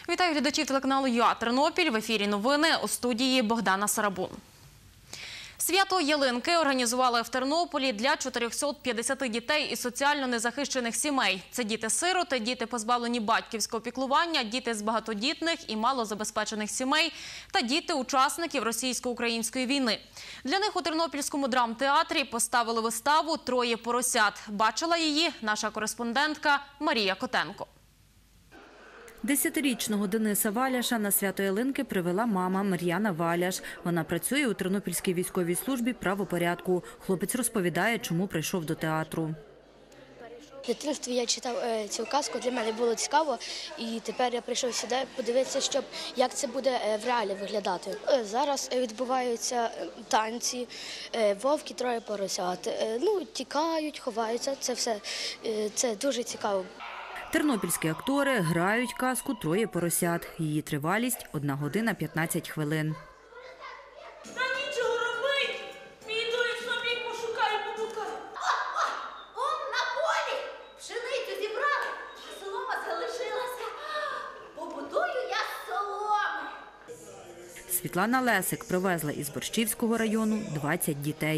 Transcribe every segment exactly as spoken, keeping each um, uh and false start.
Вітаю глядачів телеканалу ЮА Тернопіль. В ефірі новини, у студії Богдана Сарабун. Свято ялинки організували в Тернополі для чотирьохсот п'ятдесяти дітей із соціально незахищених сімей. Це діти-сироти, діти позбавлені батьківського піклування, діти з багатодітних і малозабезпечених сімей та діти учасників російсько-української війни. Для них у Тернопільському драмтеатрі поставили виставу «Троє поросят». Бачила її наша кореспондентка Марія Котенко. Десятирічного Дениса Валяша на свято ялинки привела мама Мар'яна Валяш. Вона працює у Тернопільській військовій службі правопорядку. Хлопець розповідає, чому прийшов до театру. В дитинстві я читав цю казку, для мене було цікаво, і тепер я прийшов сюди подивитися, щоб, як це буде в реалі виглядати. Зараз відбуваються танці, вовки, троє поросят. Ну, тікають, ховаються, це все, це дуже цікаво. Тернопільські актори грають казку «Троє поросят». Її тривалість – одна година п'ятнадцять хвилин. Та нічого робить! Піду і собі пошукаю, побукаю. Он на полі пшеницю зібрали, а солома залишилася. Побудую я з соломи. Світлана Лесик привезла із Борщівського району двадцять дітей.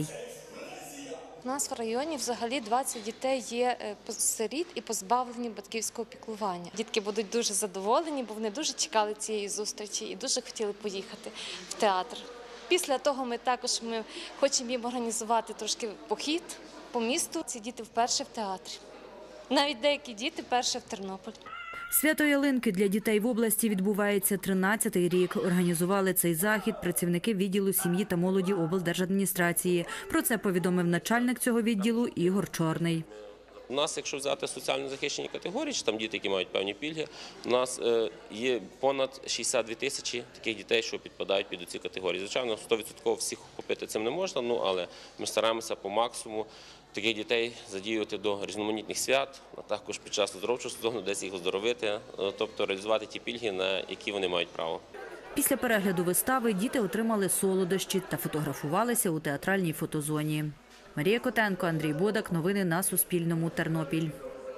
У нас в районі взагалі двадцять дітей є сиріт і позбавлені батьківського піклування. Дітки будуть дуже задоволені, бо вони дуже чекали цієї зустрічі і дуже хотіли поїхати в театр. Після того ми також ми хочемо їм організувати трошки похід по місту. Ці діти вперше в театрі. Навіть деякі діти вперше в Тернополі. Свято ялинки для дітей в області відбувається тринадцятий рік. Організували цей захід працівники відділу сім'ї та молоді облдержадміністрації. Про це повідомив начальник цього відділу Ігор Чорний. У нас, якщо взяти соціально захищені категорії, чи там діти, які мають певні пільги, у нас є понад шістдесят дві тисячі таких дітей, що підпадають під ці категорії. Звичайно, сто відсотків всіх охопити цим не можна, ну, але ми стараємося по максимуму таких дітей задіювати до різноманітних свят, а також під час оздоровчого сезону, десь їх оздоровити, тобто реалізувати ті пільги, на які вони мають право. Після перегляду вистави діти отримали солодощі та фотографувалися у театральній фотозоні. Марія Котенко, Андрій Бодак. Новини на Суспільному. Тернопіль.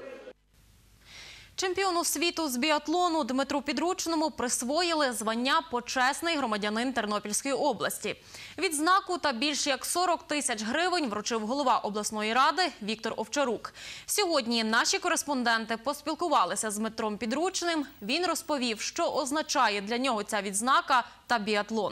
Чемпіону світу з біатлону Дмитру Підручному присвоїли звання «Почесний громадянин Тернопільської області». Відзнаку та більш як сорок тисяч гривень вручив голова обласної ради Віктор Овчарук. Сьогодні наші кореспонденти поспілкувалися з Дмитром Підручним. Він розповів, що означає для нього ця відзнака та біатлон.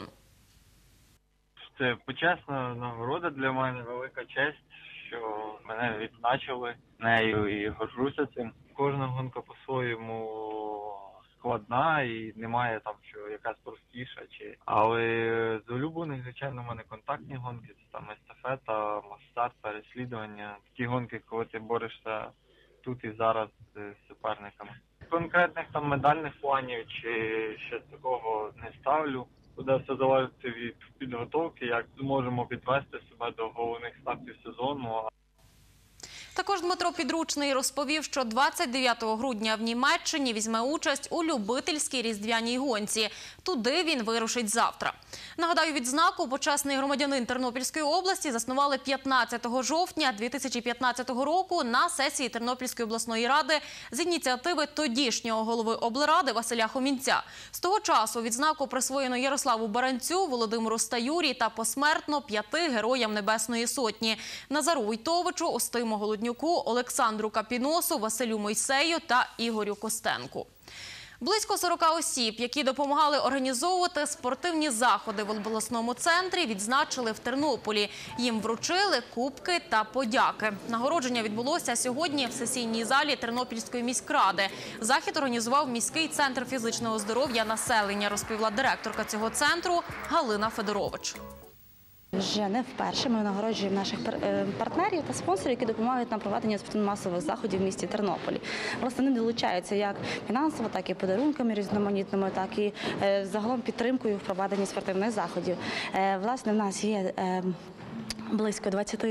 Це почесна нагорода для мене, велика честь, що мене відзначили нею і горжуся цим. Кожна гонка по-своєму складна і немає там, що якась простіша. Чи... Але з улюблених, звичайно, в мене контактні гонки, це там естафета, масштаб, переслідування. Такі гонки, коли ти борешся тут і зараз з суперниками. Конкретних там медальних планів чи щось такого не ставлю. Буде все залежить від підготовки, як зможемо підвести себе до головних стартів сезону. Також Дмитро Підручний розповів, що двадцять дев'ятого грудня в Німеччині візьме участь у любительській різдвяній гонці. Туди він вирушить завтра. Нагадаю, відзнаку «Почесний громадянин Тернопільської області» заснували п'ятнадцятого жовтня дві тисячі п'ятнадцятого року на сесії Тернопільської обласної ради з ініціативи тодішнього голови облради Василя Хомінця. З того часу відзнаку присвоєно Ярославу Баранцю, Володимиру Стаюрі та посмертно п'яти героям Небесної Сотні – Назару Войтовичу, Устиму Голоднюку, Олександру Капіносу, Василю Мойсею та Ігорю Костенку. Близько сорока осіб, які допомагали організовувати спортивні заходи в обласному центрі, відзначили в Тернополі. Їм вручили кубки та подяки. Нагородження відбулося сьогодні в сесійній залі Тернопільської міськради. Захід організував міський центр фізичного здоров'я населення, розповіла директорка цього центру Галина Федорович. Вже не вперше ми нагороджуємо наших партнерів та спонсорів, які допомагають нам проведення спортивно-масових заходів в місті Тернополі. Власне, вони долучаються як фінансово, так і подарунками різноманітними, так і загалом підтримкою в проведенні спортивних заходів. Власне, в нас є близько двадцяти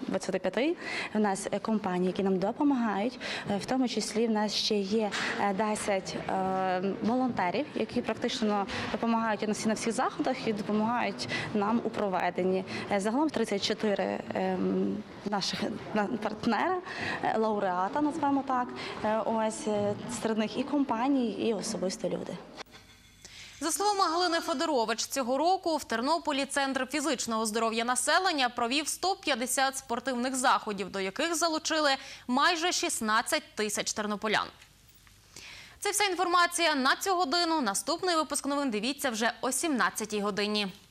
двадцяти п'яти. У нас компанії, які нам допомагають. В тому числі в нас ще є десять волонтерів, які практично допомагають на всі на всіх заходах і допомагають нам у проведенні. Загалом тридцять чотири наших партнера, лауреата, назвемо так. Ось серед них і компанії, і особисто люди. За словами Галини Федорович, цього року в Тернополі Центр фізичного здоров'я населення провів сто п'ятдесят спортивних заходів, до яких залучили майже шістнадцять тисяч тернополян. Це вся інформація на цю годину. Наступний випуск новин дивіться вже о сімнадцятій годині.